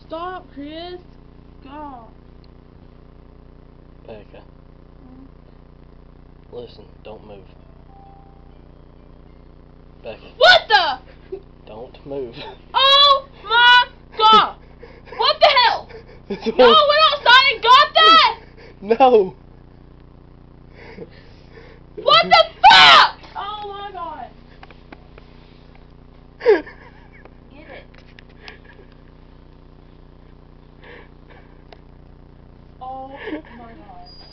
Stop, Chris. God. Becca. Listen, don't move. Becca. What the? Don't move. Oh my God! What the hell? No, went outside and got that! No! What the fuck? Oh my God. Get it. Oh my God.